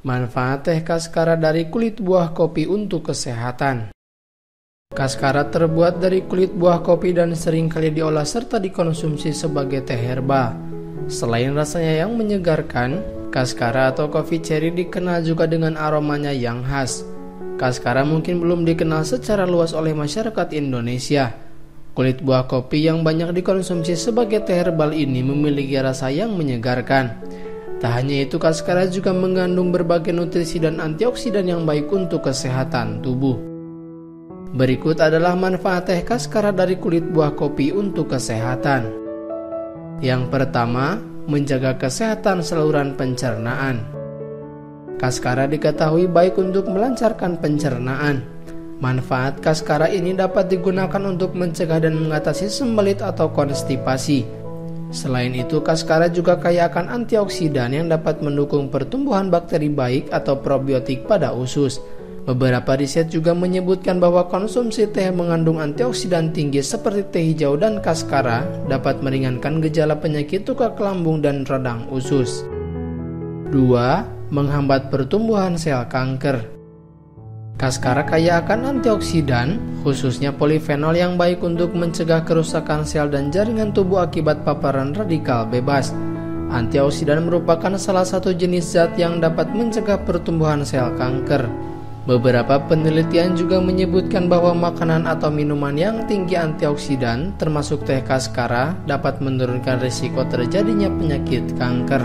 Manfaat teh Kaskara dari kulit buah kopi untuk kesehatan. Kaskara terbuat dari kulit buah kopi dan seringkali diolah serta dikonsumsi sebagai teh herbal. Selain rasanya yang menyegarkan, Kaskara atau coffee cherry dikenal juga dengan aromanya yang khas. Kaskara mungkin belum dikenal secara luas oleh masyarakat Indonesia. Kulit buah kopi yang banyak dikonsumsi sebagai teh herbal ini memiliki rasa yang menyegarkan. Tak hanya itu, Kaskara juga mengandung berbagai nutrisi dan antioksidan yang baik untuk kesehatan tubuh. Berikut adalah manfaat teh Kaskara dari kulit buah kopi untuk kesehatan. Yang pertama, menjaga kesehatan saluran pencernaan. Kaskara diketahui baik untuk melancarkan pencernaan. Manfaat Kaskara ini dapat digunakan untuk mencegah dan mengatasi sembelit atau konstipasi. Selain itu, Kaskara juga kaya akan antioksidan yang dapat mendukung pertumbuhan bakteri baik atau probiotik pada usus. Beberapa riset juga menyebutkan bahwa konsumsi teh mengandung antioksidan tinggi seperti teh hijau dan Kaskara dapat meringankan gejala penyakit tukak lambung dan radang usus. 2. Menghambat pertumbuhan sel kanker. Kaskara kaya akan antioksidan, khususnya polifenol yang baik untuk mencegah kerusakan sel dan jaringan tubuh akibat paparan radikal bebas. Antioksidan merupakan salah satu jenis zat yang dapat mencegah pertumbuhan sel kanker. Beberapa penelitian juga menyebutkan bahwa makanan atau minuman yang tinggi antioksidan, termasuk teh Kaskara, dapat menurunkan risiko terjadinya penyakit kanker.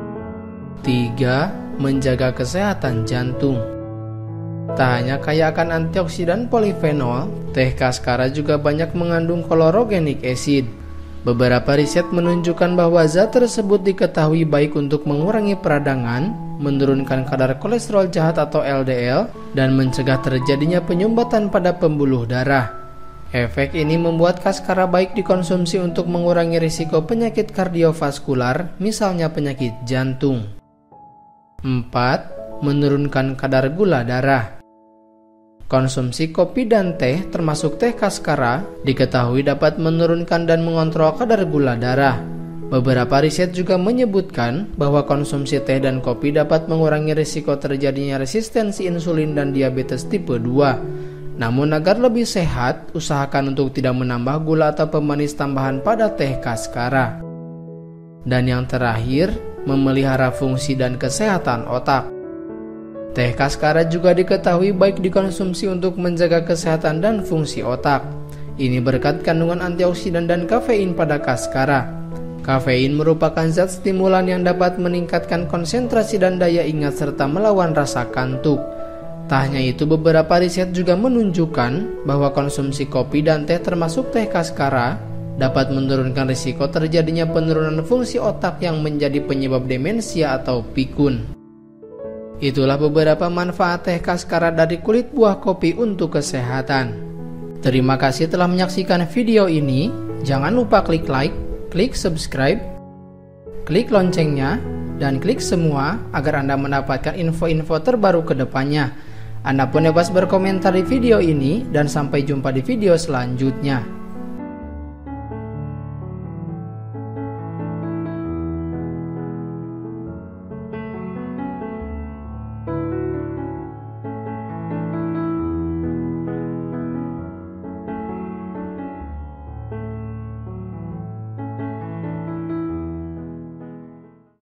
3. Menjaga kesehatan jantung. Tak hanya kaya akan antioksidan polifenol, teh Kaskara juga banyak mengandung chlorogenic acid. Beberapa riset menunjukkan bahwa zat tersebut diketahui baik untuk mengurangi peradangan, menurunkan kadar kolesterol jahat atau LDL, dan mencegah terjadinya penyumbatan pada pembuluh darah. Efek ini membuat Kaskara baik dikonsumsi untuk mengurangi risiko penyakit kardiovaskular, misalnya penyakit jantung. 4. Menurunkan kadar gula darah. Konsumsi kopi dan teh, termasuk teh Kaskara, diketahui dapat menurunkan dan mengontrol kadar gula darah. Beberapa riset juga menyebutkan bahwa konsumsi teh dan kopi dapat mengurangi risiko terjadinya resistensi insulin dan diabetes tipe 2. Namun agar lebih sehat, usahakan untuk tidak menambah gula atau pemanis tambahan pada teh Kaskara. Dan yang terakhir, memelihara fungsi dan kesehatan otak. Teh Kaskara juga diketahui baik dikonsumsi untuk menjaga kesehatan dan fungsi otak. Ini berkat kandungan antioksidan dan kafein pada Kaskara. Kafein merupakan zat stimulan yang dapat meningkatkan konsentrasi dan daya ingat serta melawan rasa kantuk. Tak hanya itu, beberapa riset juga menunjukkan bahwa konsumsi kopi dan teh termasuk teh Kaskara dapat menurunkan risiko terjadinya penurunan fungsi otak yang menjadi penyebab demensia atau pikun. Itulah beberapa manfaat teh Kaskara dari kulit buah kopi untuk kesehatan. Terima kasih telah menyaksikan video ini. Jangan lupa klik like, klik subscribe, klik loncengnya, dan klik semua agar Anda mendapatkan info-info terbaru ke depannya. Anda pun bebas berkomentar di video ini, dan sampai jumpa di video selanjutnya.